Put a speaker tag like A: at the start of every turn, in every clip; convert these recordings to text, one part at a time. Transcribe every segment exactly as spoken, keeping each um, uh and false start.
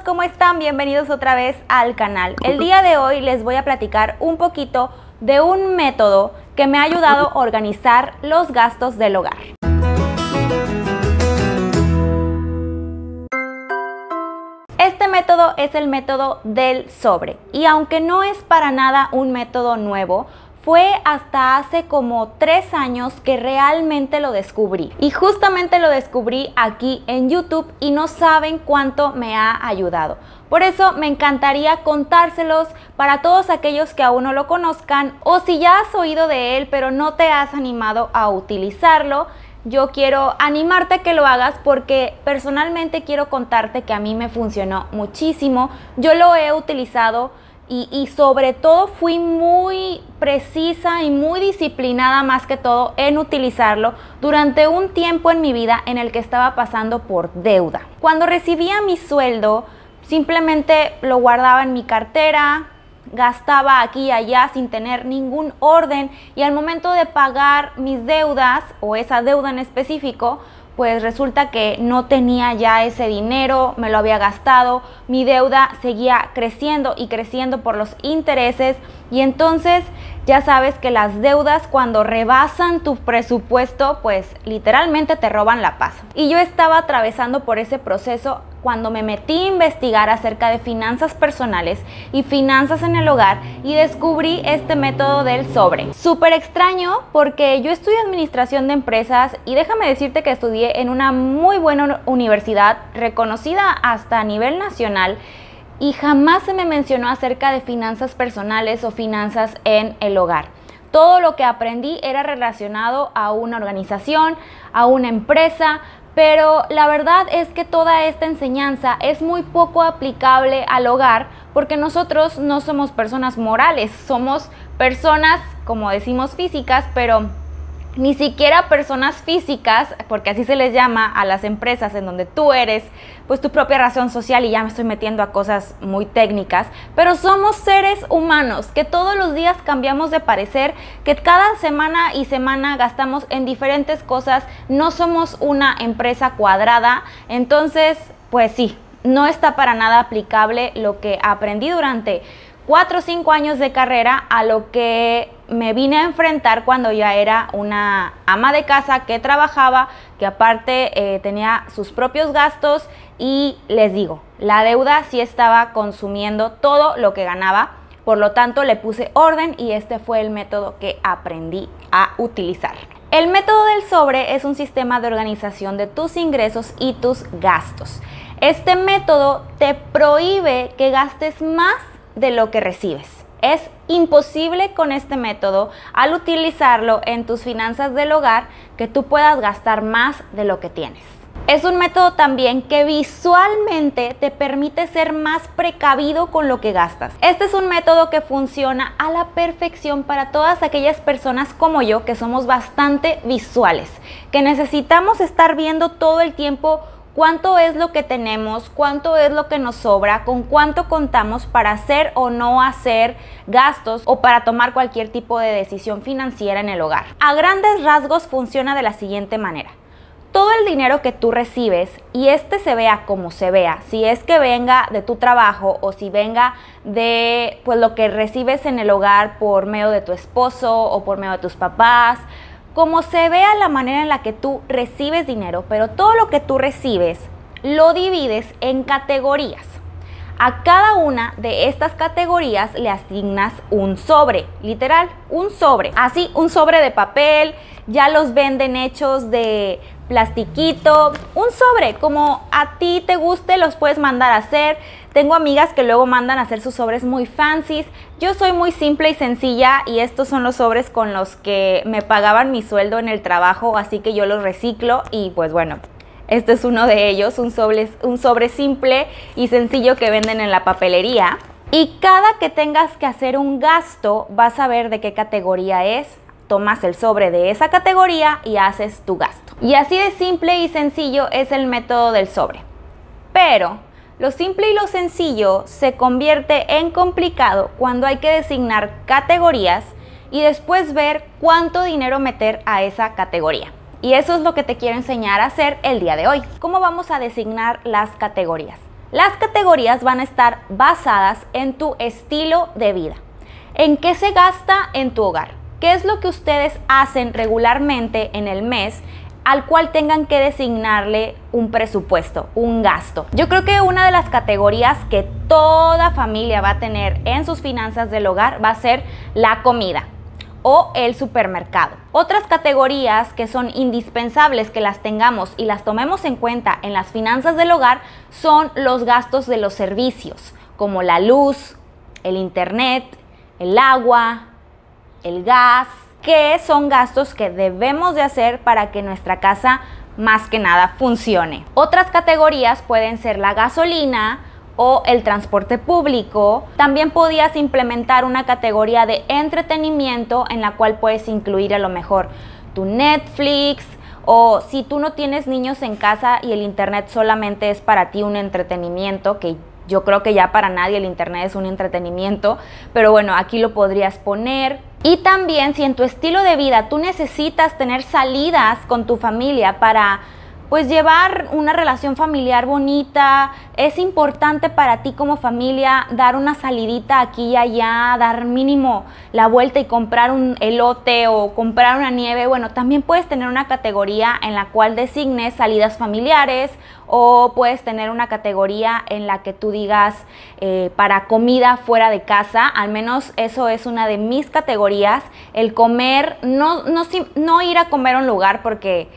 A: ¿cómo están? Bienvenidos otra vez al canal. El día de hoy les voy a platicar un poquito de un método que me ha ayudado a organizar los gastos del hogar. Este método es el método del sobre y aunque no es para nada un método nuevo, fue hasta hace como tres años que realmente lo descubrí. Y justamente lo descubrí aquí en YouTube y no saben cuánto me ha ayudado. Por eso me encantaría contárselos para todos aquellos que aún no lo conozcan, o si ya has oído de él pero no te has animado a utilizarlo. Yo quiero animarte a que lo hagas porque personalmente quiero contarte que a mí me funcionó muchísimo. Yo lo he utilizado Y, y sobre todo fui muy precisa y muy disciplinada más que todo en utilizarlo durante un tiempo en mi vida en el que estaba pasando por deuda. Cuando recibía mi sueldo, simplemente lo guardaba en mi cartera, gastaba aquí y allá sin tener ningún orden y al momento de pagar mis deudas o esa deuda en específico, pues resulta que no tenía ya ese dinero, me lo había gastado, mi deuda seguía creciendo y creciendo por los intereses y entonces ya sabes que las deudas cuando rebasan tu presupuesto pues literalmente te roban la paz. Y yo estaba atravesando por ese proceso cuando me metí a investigar acerca de finanzas personales y finanzas en el hogar y descubrí este método del sobre. Súper extraño porque yo estudié administración de empresas y déjame decirte que estudié en una muy buena universidad reconocida hasta a nivel nacional y jamás se me mencionó acerca de finanzas personales o finanzas en el hogar. Todo lo que aprendí era relacionado a una organización, a una empresa, pero la verdad es que toda esta enseñanza es muy poco aplicable al hogar porque nosotros no somos personas morales, somos personas, como decimos, físicas, pero ni siquiera personas físicas, porque así se les llama a las empresas en donde tú eres pues tu propia razón social y ya me estoy metiendo a cosas muy técnicas, pero somos seres humanos que todos los días cambiamos de parecer, que cada semana y semana gastamos en diferentes cosas, no somos una empresa cuadrada, entonces pues sí, no está para nada aplicable lo que aprendí durante cuatro o cinco años de carrera a lo que me vine a enfrentar cuando ya era una ama de casa que trabajaba, que aparte eh, tenía sus propios gastos y les digo, la deuda sí estaba consumiendo todo lo que ganaba, por lo tanto le puse orden y este fue el método que aprendí a utilizar. El método del sobre es un sistema de organización de tus ingresos y tus gastos. Este método te prohíbe que gastes más de lo que recibes. Es imposible con este método, al utilizarlo en tus finanzas del hogar, que tú puedas gastar más de lo que tienes. Es un método también que visualmente te permite ser más precavido con lo que gastas. Este es un método que funciona a la perfección para todas aquellas personas como yo que somos bastante visuales, que necesitamos estar viendo todo el tiempo cuánto es lo que tenemos, cuánto es lo que nos sobra, con cuánto contamos para hacer o no hacer gastos o para tomar cualquier tipo de decisión financiera en el hogar. A grandes rasgos funciona de la siguiente manera. Todo el dinero que tú recibes, y este se vea como se vea, si es que venga de tu trabajo o si venga de pues, lo que recibes en el hogar por medio de tu esposo o por medio de tus papás, como se vea la manera en la que tú recibes dinero, pero todo lo que tú recibes lo divides en categorías. A cada una de estas categorías le asignas un sobre, literal, un sobre. Así, un sobre de papel, ya los venden hechos de plastiquito, un sobre, como a ti te guste, los puedes mandar a hacer. Tengo amigas que luego mandan a hacer sus sobres muy fancies. Yo soy muy simple y sencilla y estos son los sobres con los que me pagaban mi sueldo en el trabajo, así que yo los reciclo y pues bueno, este es uno de ellos, un sobre, un sobre simple y sencillo que venden en la papelería. Y cada que tengas que hacer un gasto, vas a ver de qué categoría es. Tomas el sobre de esa categoría y haces tu gasto. Y así de simple y sencillo es el método del sobre. Pero lo simple y lo sencillo se convierte en complicado cuando hay que designar categorías y después ver cuánto dinero meter a esa categoría. Y eso es lo que te quiero enseñar a hacer el día de hoy. ¿Cómo vamos a designar las categorías? Las categorías van a estar basadas en tu estilo de vida. ¿En qué se gasta en tu hogar? ¿Qué es lo que ustedes hacen regularmente en el mes al cual tengan que designarle un presupuesto, un gasto? Yo creo que una de las categorías que toda familia va a tener en sus finanzas del hogar va a ser la comida o el supermercado. Otras categorías que son indispensables que las tengamos y las tomemos en cuenta en las finanzas del hogar son los gastos de los servicios, como la luz, el internet, el agua, el gas, que son gastos que debemos de hacer para que nuestra casa más que nada funcione. Otras categorías pueden ser la gasolina o el transporte público. También podías implementar una categoría de entretenimiento en la cual puedes incluir a lo mejor tu Netflix, o si tú no tienes niños en casa y el internet solamente es para ti un entretenimiento, que yo creo que ya para nadie el internet es un entretenimiento, pero bueno, aquí lo podrías poner. Y también si en tu estilo de vida tú necesitas tener salidas con tu familia para pues llevar una relación familiar bonita, es importante para ti como familia dar una salidita aquí y allá, dar mínimo la vuelta y comprar un elote o comprar una nieve. Bueno, también puedes tener una categoría en la cual designes salidas familiares, o puedes tener una categoría en la que tú digas eh, para comida fuera de casa. Al menos eso es una de mis categorías, el comer, no, no, no ir a comer a un lugar porque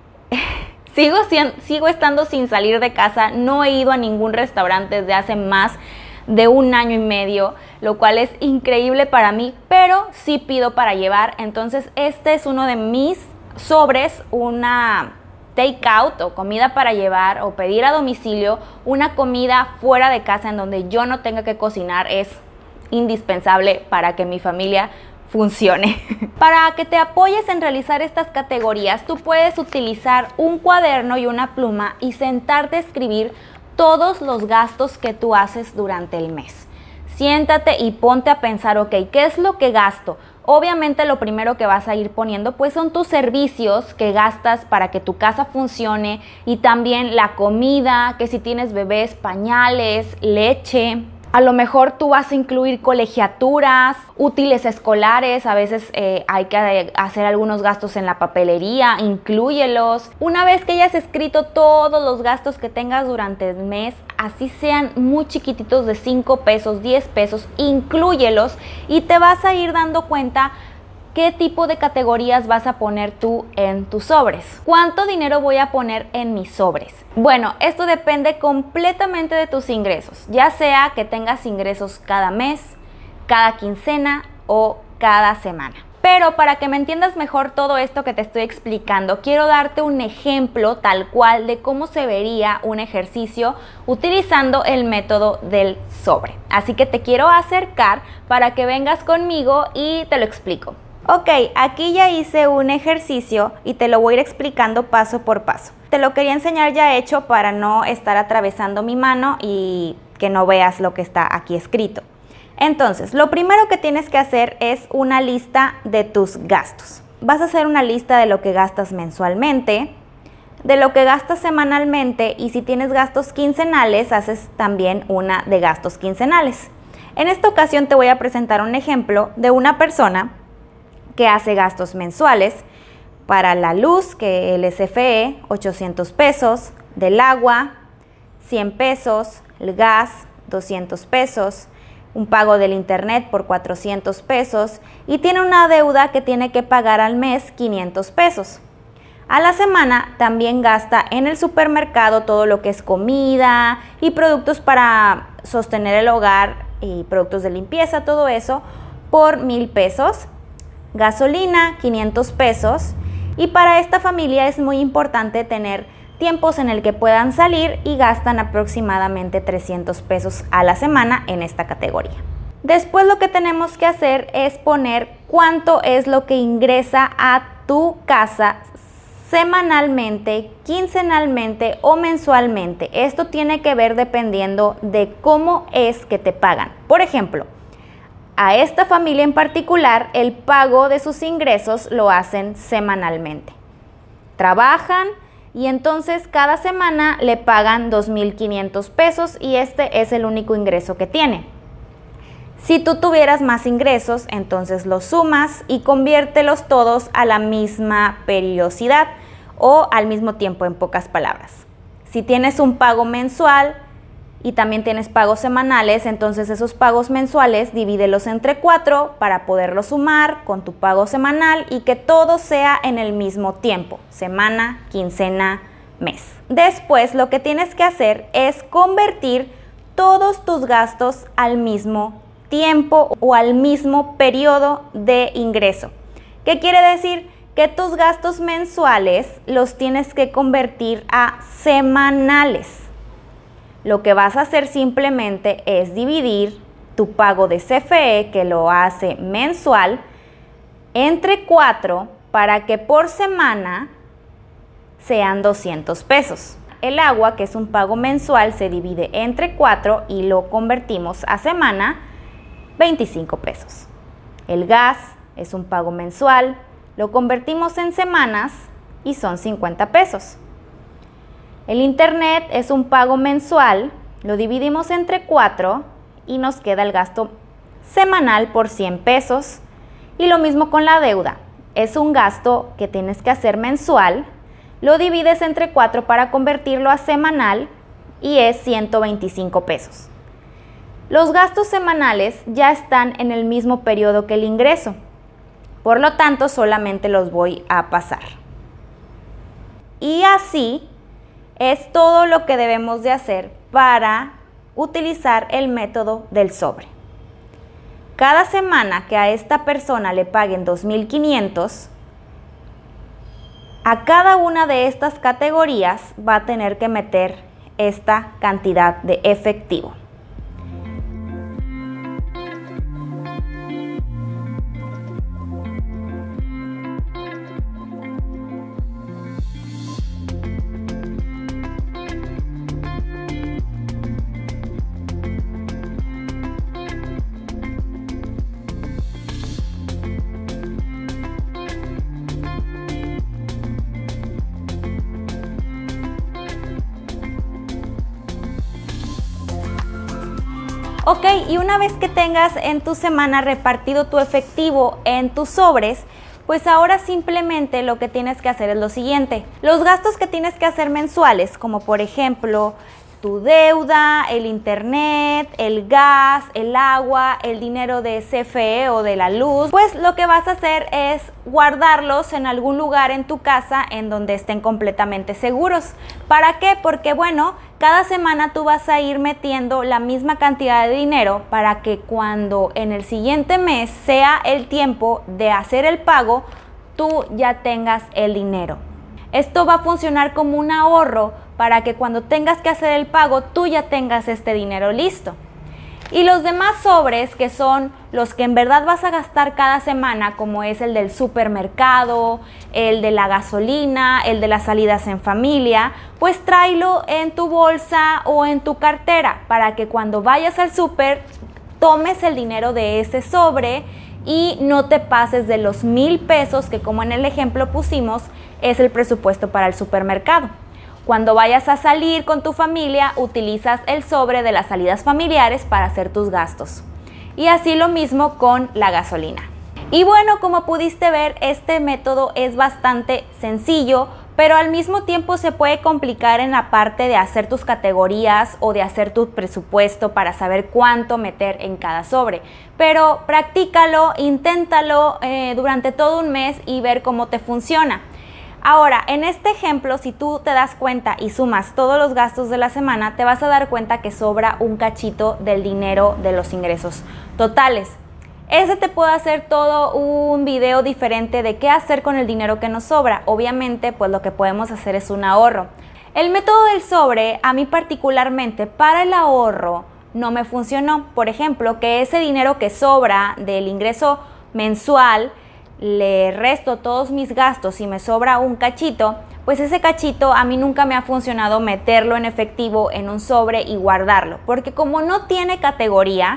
A: Sigo, sigo estando sin salir de casa, no he ido a ningún restaurante desde hace más de un año y medio, lo cual es increíble para mí, pero sí pido para llevar. Entonces este es uno de mis sobres, una take out o comida para llevar o pedir a domicilio, una comida fuera de casa en donde yo no tenga que cocinar, es indispensable para que mi familia funcione. Para que te apoyes en realizar estas categorías, tú puedes utilizar un cuaderno y una pluma y sentarte a escribir todos los gastos que tú haces durante el mes. Siéntate y ponte a pensar, ok, ¿qué es lo que gasto? Obviamente lo primero que vas a ir poniendo pues son tus servicios que gastas para que tu casa funcione, y también la comida, que si tienes bebés, pañales, leche. A lo mejor tú vas a incluir colegiaturas, útiles escolares, a veces eh, hay que hacer algunos gastos en la papelería, inclúyelos. Una vez que hayas escrito todos los gastos que tengas durante el mes, así sean muy chiquititos de cinco pesos, diez pesos, inclúyelos y te vas a ir dando cuenta qué tipo de categorías vas a poner tú en tus sobres. ¿Cuánto dinero voy a poner en mis sobres? Bueno, esto depende completamente de tus ingresos, ya sea que tengas ingresos cada mes, cada quincena o cada semana. Pero para que me entiendas mejor todo esto que te estoy explicando, quiero darte un ejemplo tal cual de cómo se vería un ejercicio utilizando el método del sobre. Así que te quiero acercar para que vengas conmigo y te lo explico. Ok, aquí ya hice un ejercicio y te lo voy a ir explicando paso por paso. Te lo quería enseñar ya hecho para no estar atravesando mi mano y que no veas lo que está aquí escrito. Entonces, lo primero que tienes que hacer es una lista de tus gastos. Vas a hacer una lista de lo que gastas mensualmente, de lo que gastas semanalmente, y si tienes gastos quincenales, haces también una de gastos quincenales. En esta ocasión te voy a presentar un ejemplo de una persona que hace gastos mensuales para la luz, que el S F E, ochocientos pesos, del agua, cien pesos, el gas, doscientos pesos, un pago del internet por cuatrocientos pesos, y tiene una deuda que tiene que pagar al mes quinientos pesos. A la semana también gasta en el supermercado todo lo que es comida y productos para sostener el hogar y productos de limpieza, todo eso por mil pesos. Gasolina, quinientos pesos, y para esta familia es muy importante tener tiempos en el que puedan salir y gastan aproximadamente trescientos pesos a la semana en esta categoría. Después lo que tenemos que hacer es poner cuánto es lo que ingresa a tu casa semanalmente, quincenalmente o mensualmente. Esto tiene que ver dependiendo de cómo es que te pagan. Por ejemplo, a esta familia en particular, el pago de sus ingresos lo hacen semanalmente. Trabajan y entonces cada semana le pagan dos mil quinientos pesos y este es el único ingreso que tiene. Si tú tuvieras más ingresos, entonces los sumas y conviértelos todos a la misma periodicidad o al mismo tiempo, en pocas palabras. Si tienes un pago mensual y también tienes pagos semanales, entonces esos pagos mensuales divídelos entre cuatro para poderlos sumar con tu pago semanal y que todo sea en el mismo tiempo, semana, quincena, mes. Después lo que tienes que hacer es convertir todos tus gastos al mismo tiempo o al mismo periodo de ingreso. ¿Qué quiere decir? Que tus gastos mensuales los tienes que convertir a semanales. Lo que vas a hacer simplemente es dividir tu pago de C F E, que lo hace mensual, entre cuatro para que por semana sean doscientos pesos. El agua, que es un pago mensual, se divide entre cuatro y lo convertimos a semana, veinticinco pesos. El gas es un pago mensual, lo convertimos en semanas y son cincuenta pesos. El internet es un pago mensual, lo dividimos entre cuatro y nos queda el gasto semanal por cien pesos. Y lo mismo con la deuda, es un gasto que tienes que hacer mensual, lo divides entre cuatro para convertirlo a semanal y es ciento veinticinco pesos. Los gastos semanales ya están en el mismo periodo que el ingreso, por lo tanto solamente los voy a pasar. Y así es todo lo que debemos de hacer para utilizar el método del sobre. Cada semana que a esta persona le paguen dos mil quinientos, a cada una de estas categorías va a tener que meter esta cantidad de efectivo. Ok, y una vez que tengas en tu semana repartido tu efectivo en tus sobres, pues ahora simplemente lo que tienes que hacer es lo siguiente. Los gastos que tienes que hacer mensuales, como por ejemplo tu deuda, el internet, el gas, el agua, el dinero de C F E o de la luz, pues lo que vas a hacer es guardarlos en algún lugar en tu casa en donde estén completamente seguros. ¿Para qué? Porque bueno, cada semana tú vas a ir metiendo la misma cantidad de dinero para que cuando en el siguiente mes sea el tiempo de hacer el pago, tú ya tengas el dinero. Esto va a funcionar como un ahorro para que cuando tengas que hacer el pago, tú ya tengas este dinero listo. Y los demás sobres, que son los que en verdad vas a gastar cada semana, como es el del supermercado, el de la gasolina, el de las salidas en familia, pues tráelo en tu bolsa o en tu cartera para que cuando vayas al súper tomes el dinero de ese sobre y no te pases de los mil pesos que, como en el ejemplo pusimos, es el presupuesto para el supermercado. Cuando vayas a salir con tu familia, utilizas el sobre de las salidas familiares para hacer tus gastos. Y así lo mismo con la gasolina. Y bueno, como pudiste ver, este método es bastante sencillo, pero al mismo tiempo se puede complicar en la parte de hacer tus categorías o de hacer tu presupuesto para saber cuánto meter en cada sobre. Pero practícalo, inténtalo eh, durante todo un mes y ver cómo te funciona. Ahora, en este ejemplo, si tú te das cuenta y sumas todos los gastos de la semana, te vas a dar cuenta que sobra un cachito del dinero de los ingresos totales. Ese te puede hacer todo un video diferente de qué hacer con el dinero que nos sobra. Obviamente, pues lo que podemos hacer es un ahorro. El método del sobre, a mí particularmente, para el ahorro, no me funcionó. Por ejemplo, que ese dinero que sobra del ingreso mensual, le resto todos mis gastos y me sobra un cachito, pues ese cachito a mí nunca me ha funcionado meterlo en efectivo en un sobre y guardarlo, porque como no tiene categoría,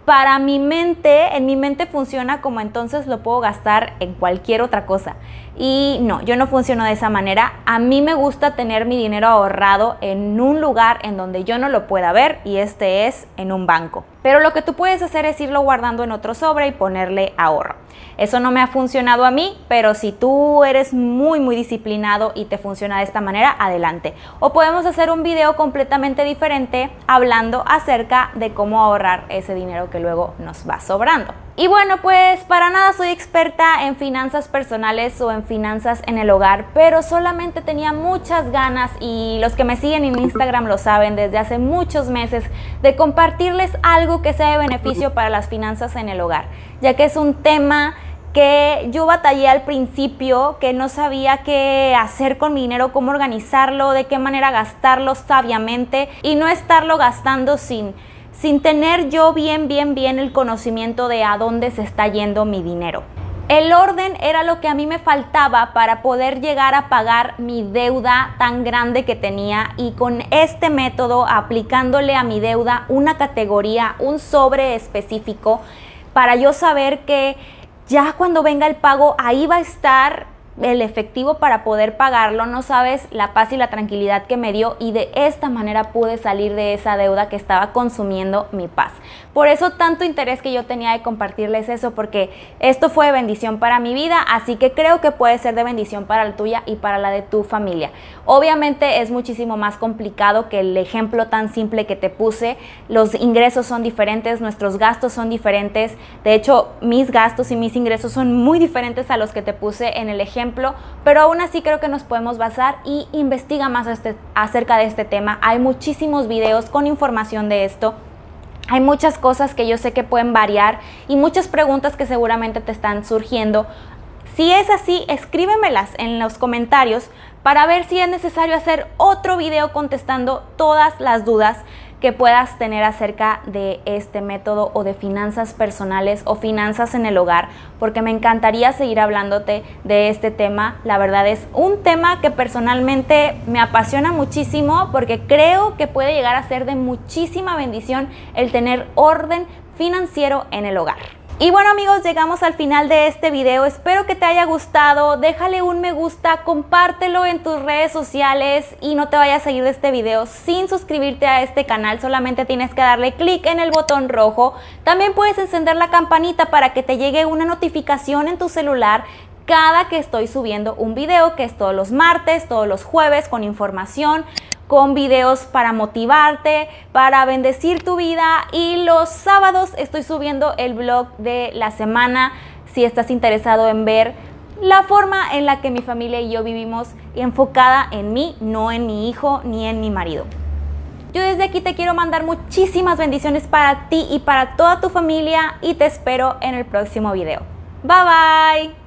A: para mi mente, en mi mente funciona como entonces lo puedo gastar en cualquier otra cosa. Y no, yo no funciono de esa manera. A mí me gusta tener mi dinero ahorrado en un lugar en donde yo no lo pueda ver, y este es en un banco. Pero lo que tú puedes hacer es irlo guardando en otro sobre y ponerle ahorro. Eso no me ha funcionado a mí, pero si tú eres muy muy disciplinado y te funciona de esta manera, adelante. O podemos hacer un video completamente diferente hablando acerca de cómo ahorrar ese dinero que luego nos va sobrando. Y bueno, pues para nada soy experta en finanzas personales o en finanzas en el hogar, pero solamente tenía muchas ganas, y los que me siguen en Instagram lo saben desde hace muchos meses, de compartirles algo que sea de beneficio para las finanzas en el hogar, ya que es un tema que yo batallé al principio, que no sabía qué hacer con mi dinero, cómo organizarlo, de qué manera gastarlo sabiamente y no estarlo gastando sin... sin tener yo bien, bien, bien el conocimiento de a dónde se está yendo mi dinero. El orden era lo que a mí me faltaba para poder llegar a pagar mi deuda tan grande que tenía, y con este método, aplicándole a mi deuda una categoría, un sobre específico, para yo saber que ya cuando venga el pago ahí va a estar el efectivo para poder pagarlo. No sabes la paz y la tranquilidad que me dio, y de esta manera pude salir de esa deuda que estaba consumiendo mi paz. Por eso tanto interés que yo tenía de compartirles eso, porque esto fue de bendición para mi vida, así que creo que puede ser de bendición para la tuya y para la de tu familia. Obviamente es muchísimo más complicado que el ejemplo tan simple que te puse. Los ingresos son diferentes, nuestros gastos son diferentes. De hecho, mis gastos y mis ingresos son muy diferentes a los que te puse en el ejemplo, pero aún así creo que nos podemos basar, y investiga más este, acerca de este tema. Hay muchísimos videos con información de esto. Hay muchas cosas que yo sé que pueden variar y muchas preguntas que seguramente te están surgiendo. Si es así, escríbemelas en los comentarios para ver si es necesario hacer otro video contestando todas las dudas que puedas tener acerca de este método, o de finanzas personales o finanzas en el hogar, porque me encantaría seguir hablándote de este tema. La verdad es un tema que personalmente me apasiona muchísimo, porque creo que puede llegar a ser de muchísima bendición el tener orden financiero en el hogar. Y bueno amigos, llegamos al final de este video. Espero que te haya gustado. Déjale un me gusta, compártelo en tus redes sociales, y no te vayas a ir de este video sin suscribirte a este canal. Solamente tienes que darle clic en el botón rojo. También puedes encender la campanita para que te llegue una notificación en tu celular cada que estoy subiendo un video, que es todos los martes, todos los jueves, con información, con videos para motivarte, para bendecir tu vida. Y los sábados estoy subiendo el vlog de la semana, si estás interesado en ver la forma en la que mi familia y yo vivimos, enfocada en mí, no en mi hijo ni en mi marido. Yo desde aquí te quiero mandar muchísimas bendiciones para ti y para toda tu familia, y te espero en el próximo video. Bye bye.